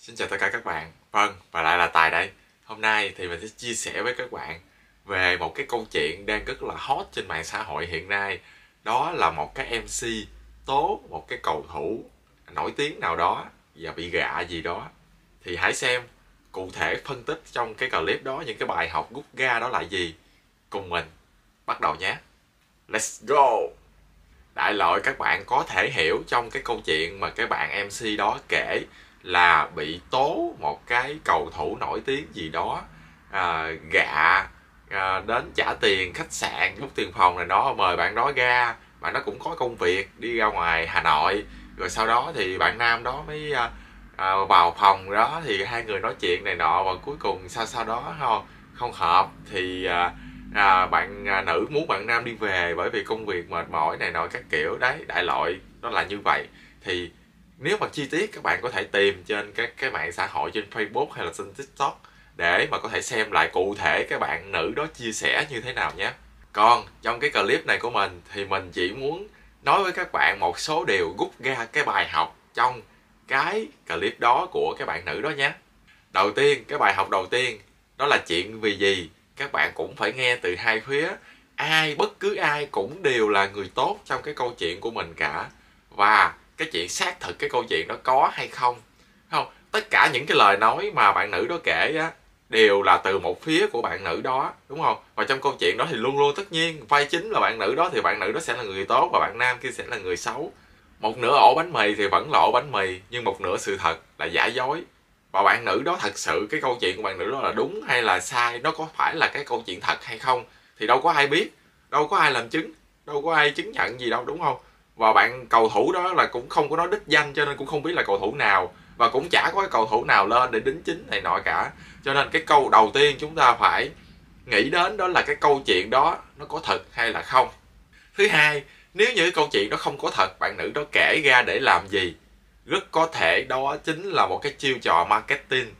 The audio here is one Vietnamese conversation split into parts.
Xin chào tất cả các bạn. Vâng, và lại là Tài đây. Hôm nay thì mình sẽ chia sẻ với các bạn về một cái câu chuyện đang rất là hot trên mạng xã hội hiện nay. Đó là một cái MC tố một cái cầu thủ nổi tiếng nào đó và bị gạ gì đó. Thì hãy xem cụ thể phân tích trong cái clip đó những cái bài học rút ra đó là gì. Cùng mình bắt đầu nhé. Let's go! Đại loại các bạn có thể hiểu trong cái câu chuyện mà cái bạn MC đó kể là bị tố một cái cầu thủ nổi tiếng gì đó gạ, đến trả tiền khách sạn, rút tiền phòng này đó, mời bạn đó ra. Bạn đó cũng có công việc đi ra ngoài Hà Nội, rồi sau đó thì bạn nam đó mới vào phòng đó thì hai người nói chuyện này nọ, và cuối cùng sau đó không hợp thì bạn nữ muốn bạn nam đi về bởi vì công việc mệt mỏi này nọ các kiểu đấy. Đại loại nó là như vậy. Thì nếu mà chi tiết các bạn có thể tìm trên các cái mạng xã hội, trên Facebook hay là trên TikTok, để mà có thể xem lại cụ thể cái bạn nữ đó chia sẻ như thế nào nhé. Còn trong cái clip này của mình thì mình chỉ muốn nói với các bạn một số điều rút ra cái bài học trong cái clip đó của cái bạn nữ đó nhé. Đầu tiên, cái bài học đầu tiên đó là chuyện vì gì các bạn cũng phải nghe từ hai phía. Bất cứ ai cũng đều là người tốt trong cái câu chuyện của mình cả. Và cái chuyện xác thực cái câu chuyện đó có hay không, tất cả những cái lời nói mà bạn nữ đó kể á đều là từ một phía của bạn nữ đó, đúng không? Và trong câu chuyện đó thì luôn luôn tất nhiên vai chính là bạn nữ đó, thì bạn nữ đó sẽ là người tốt và bạn nam kia sẽ là người xấu. Một nửa ổ bánh mì thì vẫn là ổ bánh mì, nhưng một nửa sự thật là giả dối. Và bạn nữ đó thật sự cái câu chuyện của bạn nữ đó là đúng hay là sai, nó có phải là cái câu chuyện thật hay không thì đâu có ai biết, đâu có ai làm chứng, đâu có ai chứng nhận gì đâu, đúng không? Và bạn cầu thủ đó là cũng không có nói đích danh, cho nên cũng không biết là cầu thủ nào, và cũng chả có cái cầu thủ nào lên để đính chính này nọ cả. Cho nên cái câu đầu tiên chúng ta phải nghĩ đến đó là cái câu chuyện đó nó có thật hay là không. Thứ hai, nếu như cái câu chuyện đó không có thật, bạn nữ đó kể ra để làm gì? Rất có thể đó chính là một cái chiêu trò marketing,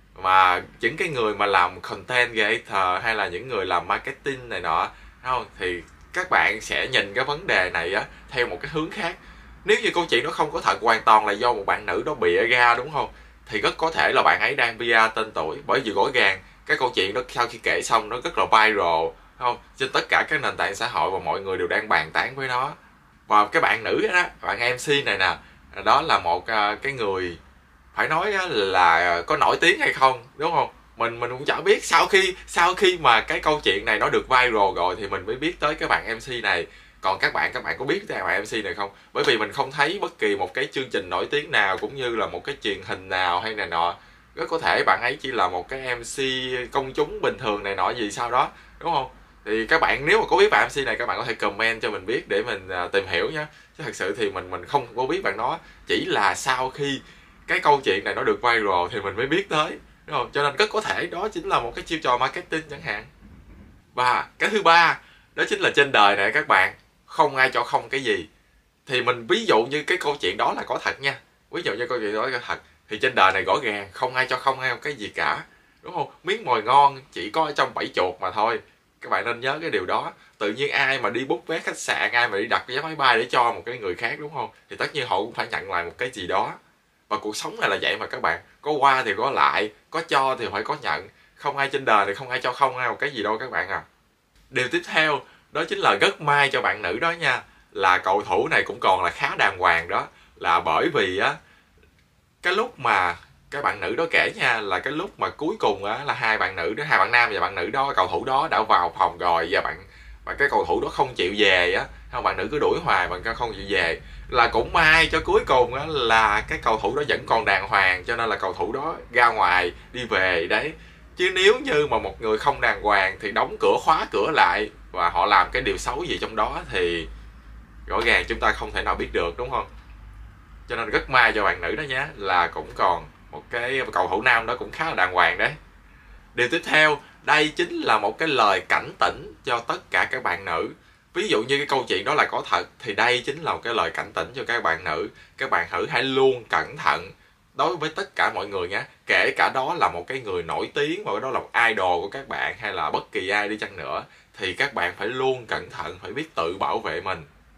mà những cái người mà làm content creator hay là những người làm marketing này nọ, không, thì các bạn sẽ nhìn cái vấn đề này á theo một cái hướng khác. Nếu như câu chuyện nó không có thật, hoàn toàn là do một bạn nữ đó bịa ra, đúng không, thì rất có thể là bạn ấy đang PR tên tuổi. Bởi vì rõ ràng cái câu chuyện đó sau khi kể xong nó rất là viral, không, trên tất cả các nền tảng xã hội, và mọi người đều đang bàn tán với nó. Và cái bạn nữ đó, bạn MC này nè, đó là một cái người phải nói là có nổi tiếng hay không, đúng không? Mình cũng chả biết. Sau khi mà cái câu chuyện này nó được viral rồi thì mình mới biết tới cái bạn MC này. Còn các bạn có biết cái bạn MC này không? Bởi vì mình không thấy bất kỳ một cái chương trình nổi tiếng nào cũng như là một cái truyền hình nào hay này nọ. Rất có thể bạn ấy chỉ là một cái MC công chúng bình thường này nọ gì sau đó, đúng không? Thì các bạn nếu mà có biết bạn MC này, các bạn có thể comment cho mình biết để mình tìm hiểu nhé. Chứ thật sự thì mình không có biết bạn đó. Chỉ là sau khi cái câu chuyện này nó được viral thì mình mới biết tới, đúng không? Cho nên rất có thể đó chính là một cái chiêu trò marketing chẳng hạn. Và cái thứ ba, đó chính là trên đời này các bạn, không ai cho không cái gì. Thì mình ví dụ như cái câu chuyện đó là có thật nha. Ví dụ như câu chuyện đó là thật, thì trên đời này rõ ràng không ai cho không ai cái gì cả, đúng không? Miếng mồi ngon chỉ có ở trong bẫy chuột mà thôi. Các bạn nên nhớ cái điều đó. Tự nhiên ai mà đi book vé khách sạn, ai mà đi đặt vé máy bay để cho một cái người khác, đúng không, thì tất nhiên họ cũng phải nhận lại một cái gì đó. Và cuộc sống này là vậy mà các bạn. Có qua thì có lại, có cho thì phải có nhận. Không ai trên đời thì không ai cho không ai một cái gì đâu các bạn à. Điều tiếp theo, đó chính là rất may cho bạn nữ đó nha, là cầu thủ này cũng còn là khá đàng hoàng đó. Là bởi vì á, cái lúc mà cái bạn nữ đó kể nha, là cái lúc mà cuối cùng á là hai bạn nam và bạn nữ đó, cầu thủ đó đã vào phòng rồi, và cái cầu thủ đó không chịu về á, không, bạn nữ cứ đuổi hoài mà không chịu về. Là cũng may cho cuối cùng á là cái cầu thủ đó vẫn còn đàng hoàng, cho nên là cầu thủ đó ra ngoài đi về đấy. Chứ nếu như mà một người không đàng hoàng thì đóng cửa, khóa cửa lại, và họ làm cái điều xấu gì trong đó thì rõ ràng chúng ta không thể nào biết được, đúng không? Cho nên rất may cho bạn nữ đó nhé, là cũng còn một cái cầu thủ nam đó cũng khá là đàng hoàng đấy. Điều tiếp theo, đây chính là một cái lời cảnh tỉnh cho tất cả các bạn nữ. Ví dụ như cái câu chuyện đó là có thật, thì đây chính là một cái lời cảnh tỉnh cho các bạn nữ. Các bạn nữ hãy luôn cẩn thận đối với tất cả mọi người nhé. Kể cả đó là một cái người nổi tiếng, và đó là một idol của các bạn, hay là bất kỳ ai đi chăng nữa, thì các bạn phải luôn cẩn thận, phải biết tự bảo vệ mình.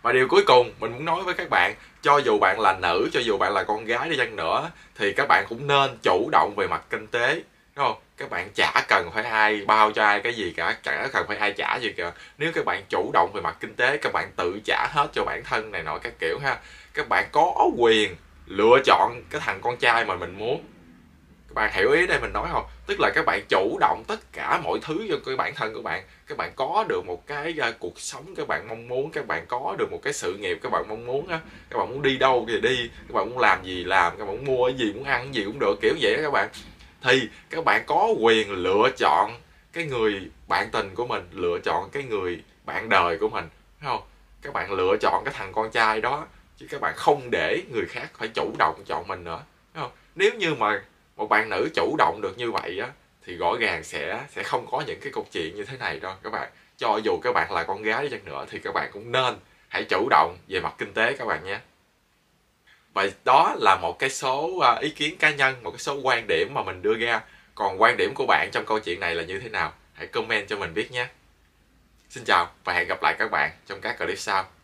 Và điều cuối cùng mình muốn nói với các bạn, cho dù bạn là nữ, cho dù bạn là con gái đi chăng nữa, thì các bạn cũng nên chủ động về mặt kinh tế, đúng không? Các bạn chả cần phải ai bao cho ai cái gì cả, chẳng cần phải ai trả gì cả. Nếu các bạn chủ động về mặt kinh tế, các bạn tự trả hết cho bản thân này nọ các kiểu ha. Các bạn có quyền lựa chọn cái thằng con trai mà mình muốn. Các bạn hiểu ý đây mình nói không? Tức là các bạn chủ động tất cả mọi thứ cho cái bản thân của bạn. Các bạn có được một cái cuộc sống các bạn mong muốn, các bạn có được một cái sự nghiệp các bạn mong muốn á. Các bạn muốn đi đâu thì đi, các bạn muốn làm gì làm, các bạn muốn mua cái gì, muốn ăn cái gì cũng được, kiểu vậy đó các bạn. Thì các bạn có quyền lựa chọn cái người bạn tình của mình, lựa chọn cái người bạn đời của mình, thấy không? Các bạn lựa chọn cái thằng con trai đó, chứ các bạn không để người khác phải chủ động chọn mình nữa, thấy không? Nếu như mà một bạn nữ chủ động được như vậy á, thì rõ ràng sẽ không có những cái câu chuyện như thế này đâu các bạn. Cho dù các bạn là con gái đi chăng nữa thì các bạn cũng nên hãy chủ động về mặt kinh tế các bạn nhé. Và đó là một cái số ý kiến cá nhân, một cái số quan điểm mà mình đưa ra. Còn quan điểm của bạn trong câu chuyện này là như thế nào? Hãy comment cho mình biết nhé. Xin chào và hẹn gặp lại các bạn trong các clip sau.